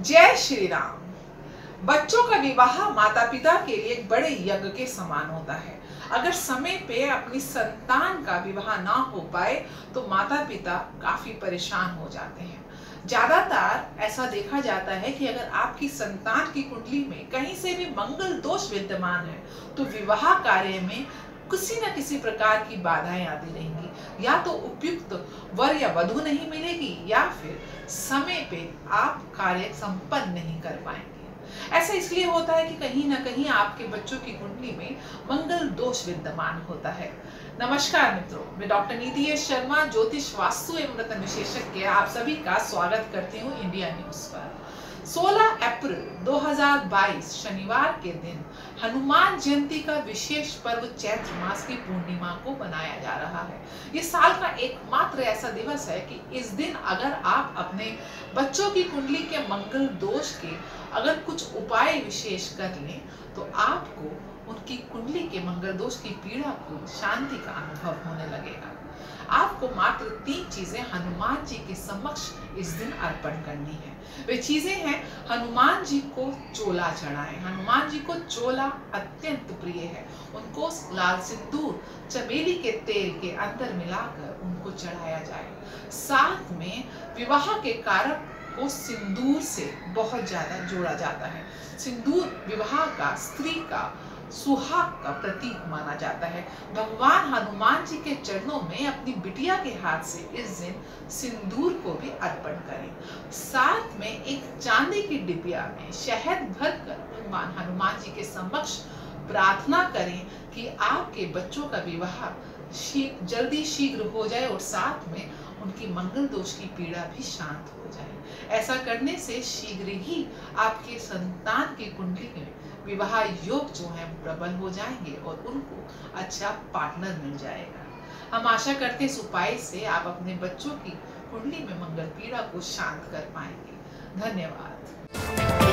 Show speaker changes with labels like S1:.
S1: जय श्री राम। बच्चों का विवाह माता पिता के लिए एक बड़े यज्ञ के समान होता है। अगर समय पे अपनी संतान का विवाह ना हो पाए तो माता पिता काफी परेशान हो जाते हैं। ज्यादातर ऐसा देखा जाता है कि अगर आपकी संतान की कुंडली में कहीं से भी मंगल दोष विद्यमान है तो विवाह कार्य में किसी न किसी प्रकार की बाधाएं आती रहेंगी। या तो उपयुक्त वर या वधु नहीं मिलेगी या फिर समय पे आप कार्य संपन्न नहीं कर पाएंगे। ऐसा इसलिए होता है कि कहीं ना कहीं आपके बच्चों की कुंडली में मंगल दोष विद्यमान होता है। नमस्कार मित्रों, मैं डॉक्टर नीति एस शर्मा, ज्योतिष वास्तु एवं रत्न विशेषज्ञ, आप सभी का स्वागत करती हूँ इंडिया न्यूज पर। 16 अप्रैल 2022 शनिवार के दिन हनुमान जयंती का विशेष पर्व चैत्र मास की पूर्णिमा को मनाया जा रहा है। ये साल का एकमात्र ऐसा दिवस है कि इस दिन अगर आप अपने बच्चों की कुंडली के मंगल दोष के अगर कुछ उपाय विशेष कर लें तो आपको उनकी कुंडली के मंगल दोष की पीड़ा को शांति का अनुभव होने लगेगा। आपको मात्र 3 चीजें हनुमान जी के समक्ष इस दिन अर्पण करनी है। वे चीजें हैं, हनुमान जी को चोला चढ़ाएं। हनुमान जी को चोला अत्यंत प्रिय है। उनको लाल सिंदूर चमेली के तेल के अंदर मिलाकर उनको चढ़ाया जाए। साथ में विवाह के कारक को सिंदूर से बहुत ज्यादा जोड़ा जाता है। सिंदूर विवाह का, स्त्री का सुहाग का प्रतीक माना जाता है। भगवान हनुमान जी के चरणों में अपनी बिटिया के हाथ से इस दिन सिंदूर को भी अर्पण करें। साथ में एक चांदी की डिबिया में शहद भरकर भगवान हनुमान जी के समक्ष प्रार्थना करें कि आपके बच्चों का विवाह जल्दी शीघ्र हो जाए और साथ में उनकी मंगल दोष की पीड़ा भी शांत हो जाए। ऐसा करने से शीघ्र ही आपके संतान की कुंडली में विवाह योग जो है प्रबल हो जाएंगे और उनको अच्छा पार्टनर मिल जाएगा। हम आशा करते हैं इस उपाय से आप अपने बच्चों की कुंडली में मंगल पीड़ा को शांत कर पाएंगे। धन्यवाद।